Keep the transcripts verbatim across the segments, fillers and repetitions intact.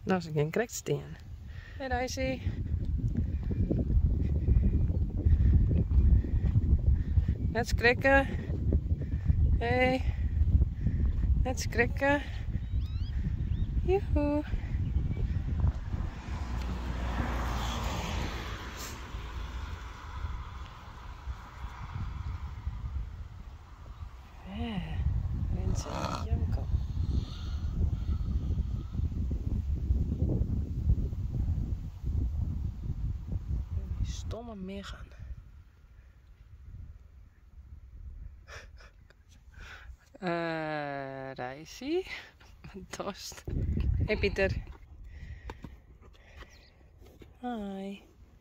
Nou, ze geen correct staan. Hey Daisy. Net schrikken. Hey. Net schrikken. Joehoe. Ja, Renze en Janko. Die stomme miggen. Eh, uh, Daisy. Dorst. Hey Pieter. Hi.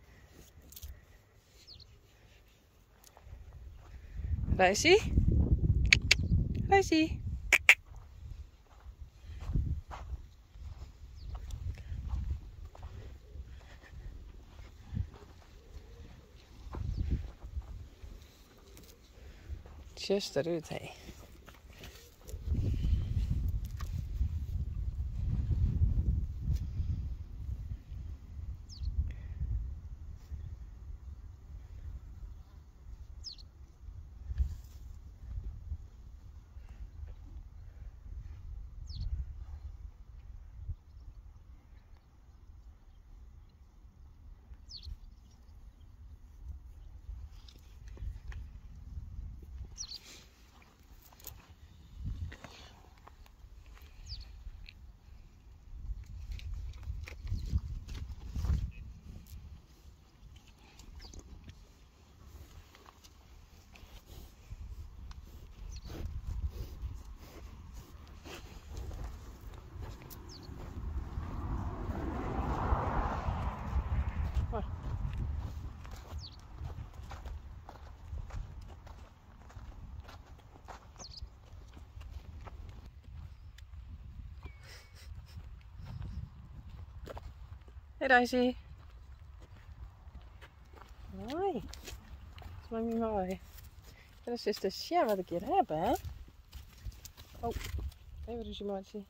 Daisy? Daisy? Just eruit, hé. Hey. Hey Daisy. Hoi. Dat is maar niet mooi. Dat is de share wat ik hier heb, hè? Oh, even ruzie maatje.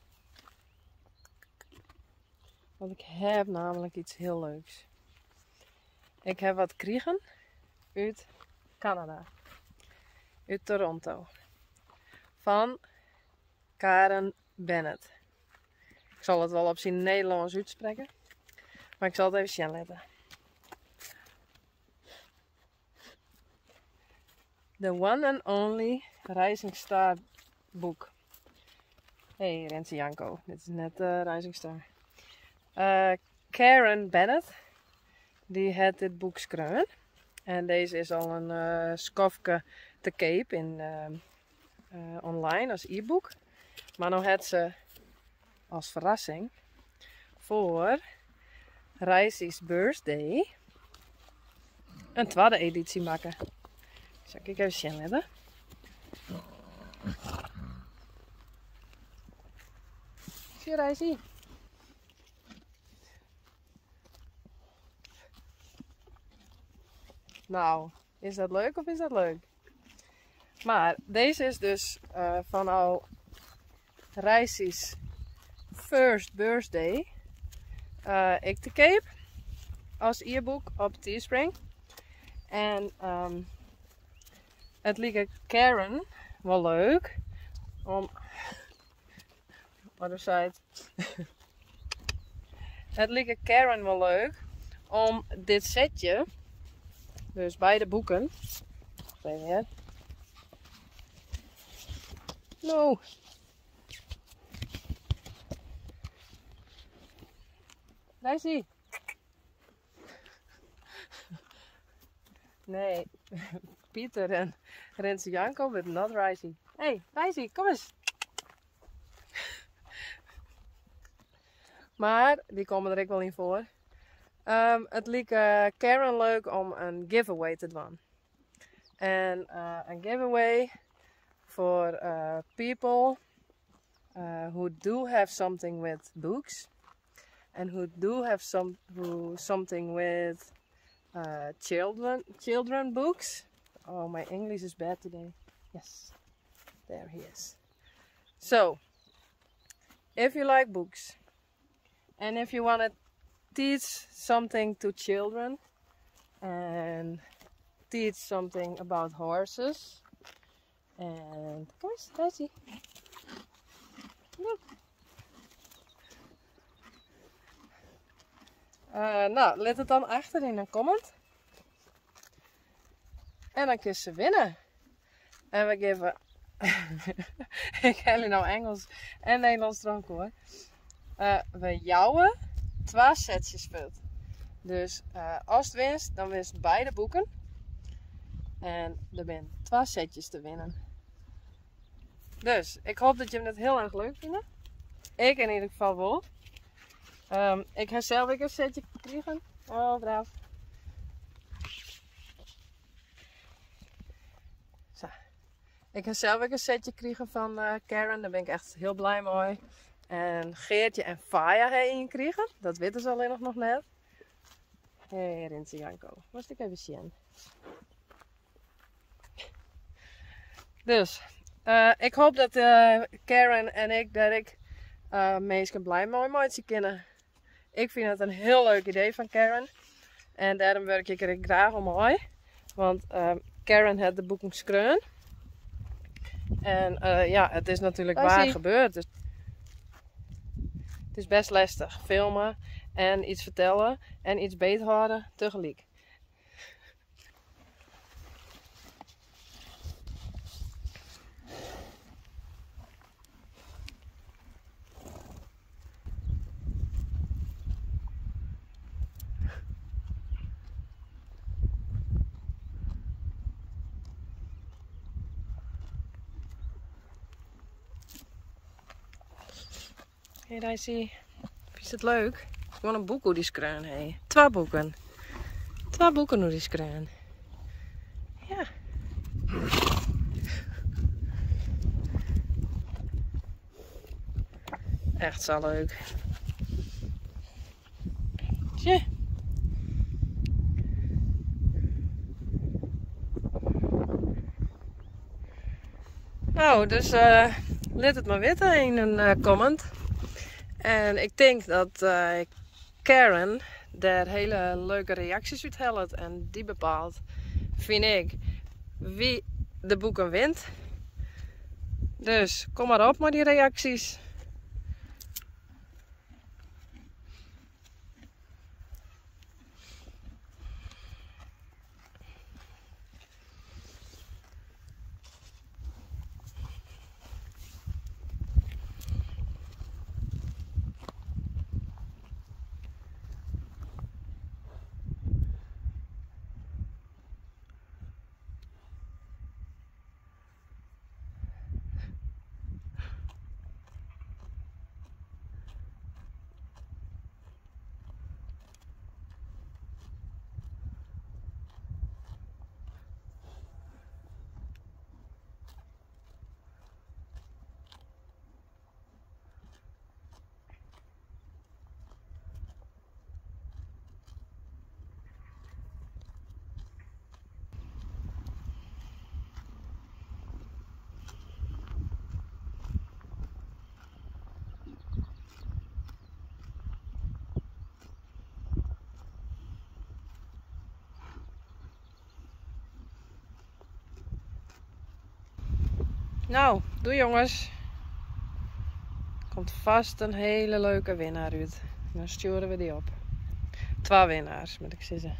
Want ik heb namelijk iets heel leuks. Ik heb wat gekregen uit Canada. Uit Toronto. Van Karen Bennett. Ik zal het wel op zijn Nederlands uitspreken. Maar ik zal het even zien letten. The one and only Rising Star boek. Hey Renze Janko, dit is net uh, Rising Star. Uh, Karen Bennett, die heeft dit boek geschreven. En deze is al een uh, skofje te koop in uh, uh, online als e-book. Maar nu heeft ze als verrassing voor Reisy's birthday een tweede editie maken. Zal ik even zien hebben? Zie je Reisy? Nou, is dat leuk of is dat leuk? Maar deze is dus uh, van al Reisy's first birthday. Uh, ik te koop als e-book op Teespring. En um, het lijkt Karen wel leuk om. Other side. Het lijkt Karen wel leuk om dit setje, dus beide boeken. Even hier. No. Daisy. Nee, Pieter en Renze Janko met not Daisy. Hey, Daisy, kom eens. Maar, die komen er ook wel in voor. Um, het leek uh, Karen leuk om een giveaway te doen. En uh, een giveaway for uh, people uh, who do have something with books. And who do have some who something with uh, children children books. Oh, my English is bad today. Yes, there he is. So, if you like books And if you want to teach something to children and teach something about horses and kom eens, daar is hij. Look. Uh, nou, let het dan achter in een comment. En dan kun je ze winnen. En we geven... Ik ga jullie nou Engels en Nederlands dronk hoor. Uh, we jouwen twee setjes speelt. Dus uh, als het winst, dan winst beide boeken. En er zijn twee setjes te winnen. Dus ik hoop dat jullie het heel erg leuk vinden. Ik in ieder geval wel. Um, ik heb zelf ook een setje gekregen. Oh, braaf. Zo. Ik heb zelf ook een setje gekregen van uh, Karen. Daar ben ik echt heel blij mee. En Geertje en Faya hebben je gekregen. Dat weten ze alleen nog, nog net. Hé, hey, Rintje Janko. Moest ik even zien. Dus, uh, ik hoop dat uh, Karen en ik, dat ik uh, mensen blij mee mooi kunnen. Ik vind het een heel leuk idee van Karen. En daarom werk ik er graag om mee. Want uh, Karen heeft de boeken geschreven. En uh, ja, het is natuurlijk waar, waar gebeurd. Dus het is best lastig. Filmen en iets vertellen en iets beter houden tegelijk. Hé, hey, Daisy. Vind je het leuk? Gewoon een boek hoe die skreun, hé. Hey. Twee boeken. Twee boeken hoe die skreun. Ja. Echt zo leuk. Tje. Nou, dus uh, laat het maar weten in een uh, comment. En ik denk dat uh, Karen daar hele leuke reacties uit helpt. En die bepaalt, vind ik, wie de boeken wint. Dus kom maar op met die reacties. Nou, doei jongens. Komt vast een hele leuke winnaar uit. Dan sturen we die op. Twee winnaars, moet ik zeggen.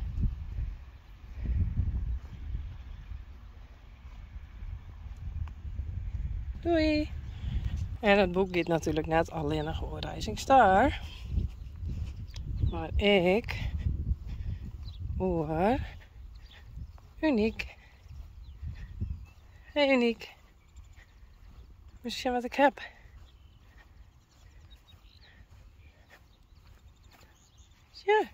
Doei. En het boek gaat natuurlijk net alleen nog over Rising Star. Maar ik over Uniek. Hey Uniek. Moet je zien wat ik heb. Ja.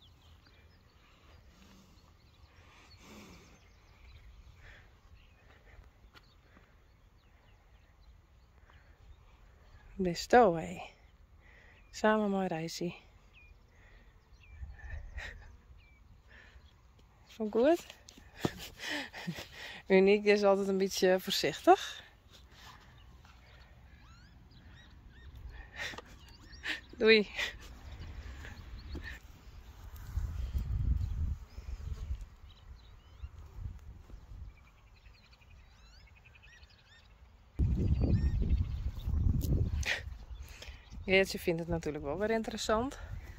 Besto, hé. Samen mooi reisie. Vond ik goed? Uniek is altijd een beetje voorzichtig. Doei. Geertje vindt het natuurlijk wel weer interessant.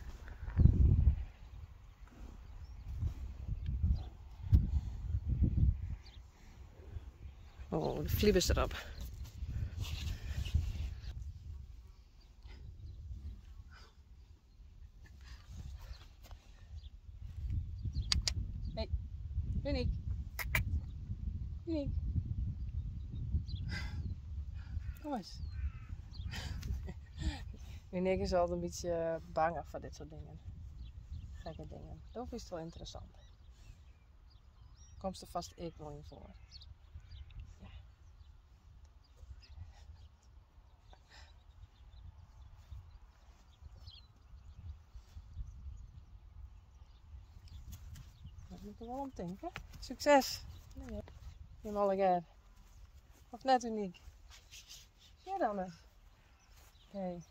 Oh, de vliebers erop. Hey, Uniek. Uniek. Kom eens. Uniek is altijd een beetje bang voor dit soort dingen. Gekke dingen. Dat is wel interessant. Komt er vast ik wel in voor. Ja. Daar moet er wel om denken. Succes! Nee, je mallegaar. Of net Uniek? Ja dan eens. Oké.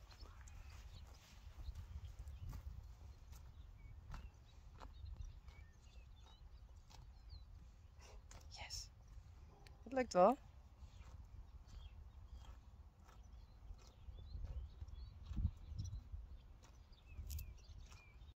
Yes. Het lukt wel.